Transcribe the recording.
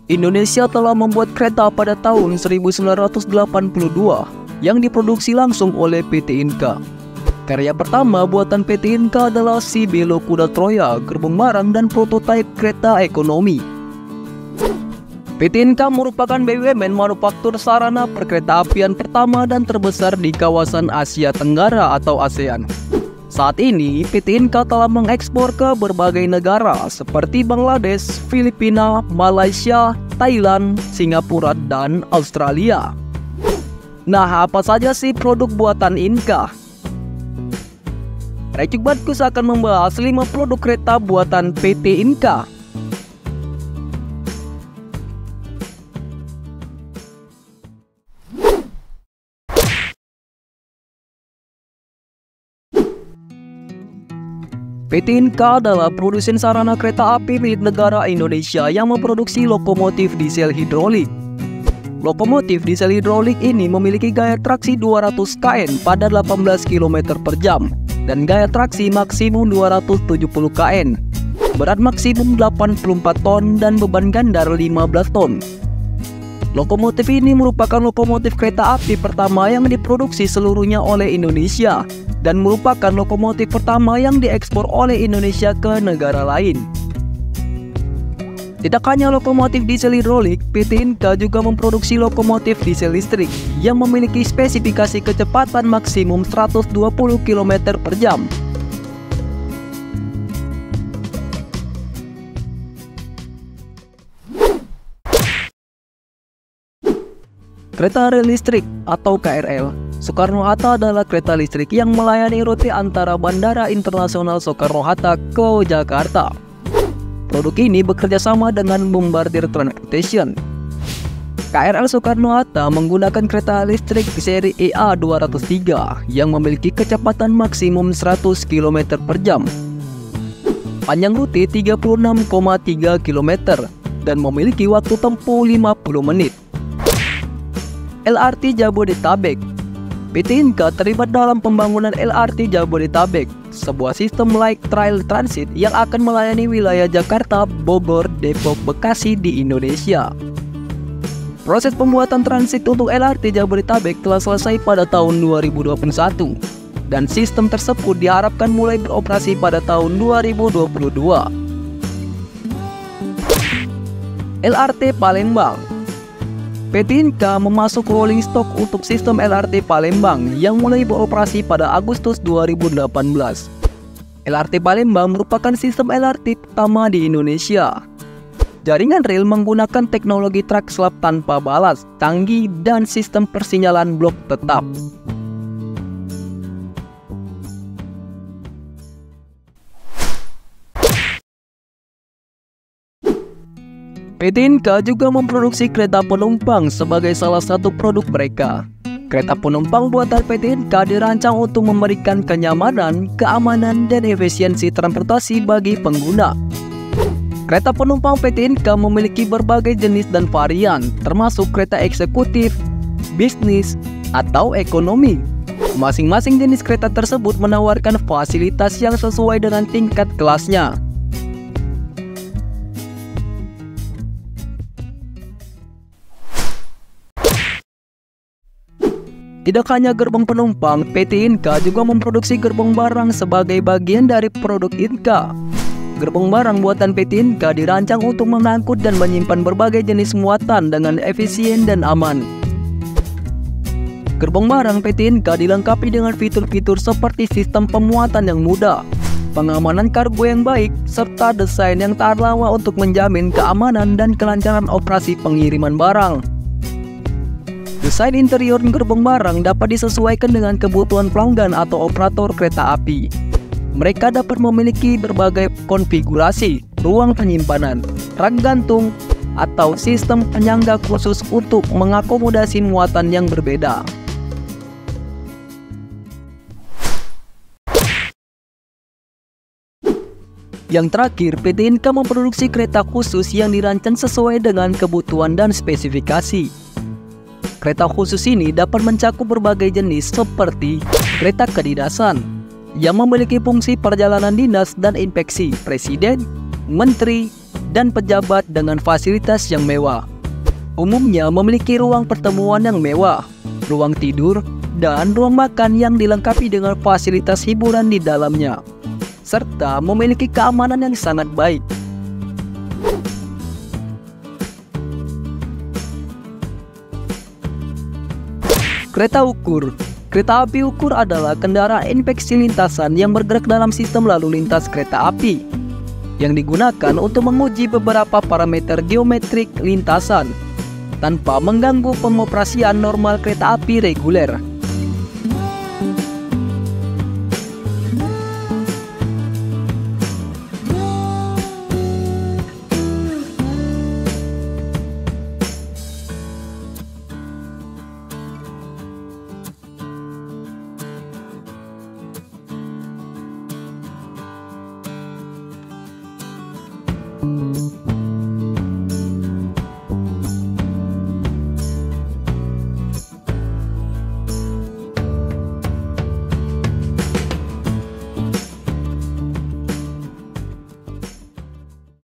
Indonesia telah membuat kereta pada tahun 1982 yang diproduksi langsung oleh PT Inka. Karya pertama buatan PT Inka adalah si Belo Kuda Troya, gerbong barang dan prototipe kereta ekonomi. PT Inka merupakan BUMN manufaktur sarana perkeretaapian pertama dan terbesar di kawasan Asia Tenggara atau ASEAN. Saat ini, PT Inka telah mengekspor ke berbagai negara seperti Bangladesh, Filipina, Malaysia, Thailand, Singapura, dan Australia. Nah, apa saja sih produk buatan Inka? Recuk Badkus akan membahas 5 produk kereta buatan PT Inka. PT Inka adalah produsen sarana kereta api milik negara Indonesia yang memproduksi lokomotif diesel hidrolik. Lokomotif diesel hidrolik ini memiliki gaya traksi 200 kN pada 18 km per jam dan gaya traksi maksimum 270 kN, berat maksimum 84 ton dan beban gandar 15 ton. Lokomotif ini merupakan lokomotif kereta api pertama yang diproduksi seluruhnya oleh Indonesia dan merupakan lokomotif pertama yang diekspor oleh Indonesia ke negara lain. Tidak hanya lokomotif diesel hidrolik, PT Inka juga memproduksi lokomotif diesel listrik yang memiliki spesifikasi kecepatan maksimum 120 km per jam. Kereta rel listrik atau KRL Soekarno-Hatta adalah kereta listrik yang melayani rute antara Bandara Internasional Soekarno-Hatta ke Jakarta. Produk ini bekerja sama dengan Bombardier Transportation. KRL Soekarno-Hatta menggunakan kereta listrik seri EA203 yang memiliki kecepatan maksimum 100 km per jam. Panjang rute 36,3 km dan memiliki waktu tempuh 50 menit. LRT Jabodetabek. PT Inka terlibat dalam pembangunan LRT Jabodetabek, sebuah sistem light rail transit yang akan melayani wilayah Jakarta, Bogor, Depok, Bekasi di Indonesia. Proses pembuatan transit untuk LRT Jabodetabek telah selesai pada tahun 2021 dan sistem tersebut diharapkan mulai beroperasi pada tahun 2022. LRT Palembang. PT Inka memasuk rolling stock untuk sistem LRT Palembang yang mulai beroperasi pada Agustus 2018. LRT Palembang merupakan sistem LRT pertama di Indonesia. Jaringan rel menggunakan teknologi truk slab tanpa balas, canggih, dan sistem persinyalan blok tetap. PT Inka juga memproduksi kereta penumpang sebagai salah satu produk mereka. Kereta penumpang buatan PT Inka dirancang untuk memberikan kenyamanan, keamanan, dan efisiensi transportasi bagi pengguna. Kereta penumpang PT Inka memiliki berbagai jenis dan varian, termasuk kereta eksekutif, bisnis, atau ekonomi. Masing-masing jenis kereta tersebut menawarkan fasilitas yang sesuai dengan tingkat kelasnya. Tidak hanya gerbong penumpang, PT Inka juga memproduksi gerbong barang sebagai bagian dari produk Inka. Gerbong barang buatan PT Inka dirancang untuk mengangkut dan menyimpan berbagai jenis muatan dengan efisien dan aman. Gerbong barang PT Inka dilengkapi dengan fitur-fitur seperti sistem pemuatan yang mudah, pengamanan kargo yang baik, serta desain yang tahan lama untuk menjamin keamanan dan kelancaran operasi pengiriman barang. Desain interior gerbong barang dapat disesuaikan dengan kebutuhan pelanggan atau operator kereta api. Mereka dapat memiliki berbagai konfigurasi, ruang penyimpanan, rak gantung, atau sistem penyangga khusus untuk mengakomodasi muatan yang berbeda. Yang terakhir, PT Inka memproduksi kereta khusus yang dirancang sesuai dengan kebutuhan dan spesifikasi. Kereta khusus ini dapat mencakup berbagai jenis seperti kereta kedinasan yang memiliki fungsi perjalanan dinas dan inspeksi presiden, menteri, dan pejabat dengan fasilitas yang mewah. Umumnya memiliki ruang pertemuan yang mewah, ruang tidur, dan ruang makan yang dilengkapi dengan fasilitas hiburan di dalamnya, serta memiliki keamanan yang sangat baik. Kereta ukur. Kereta api ukur adalah kendaraan inspeksi lintasan yang bergerak dalam sistem lalu lintas kereta api, yang digunakan untuk menguji beberapa parameter geometrik lintasan, tanpa mengganggu pengoperasian normal kereta api reguler.